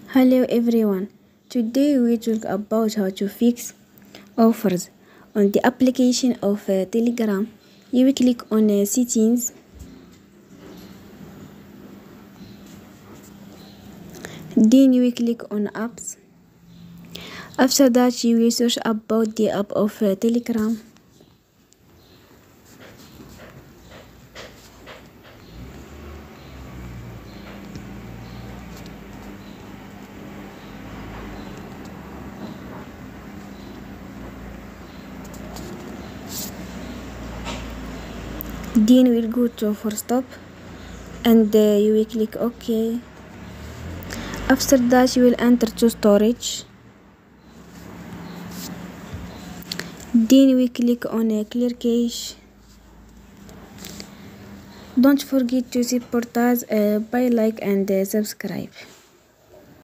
Hello everyone. Today we talk about how to fix offers on the application of Telegram. You will click on settings. Then you will click on apps. After that you will search about the app of Telegram. Then we'll go to for stop and you will click OK. After that you will enter to storage. Then we click on clear cache. Don't forget to support us by like and subscribe.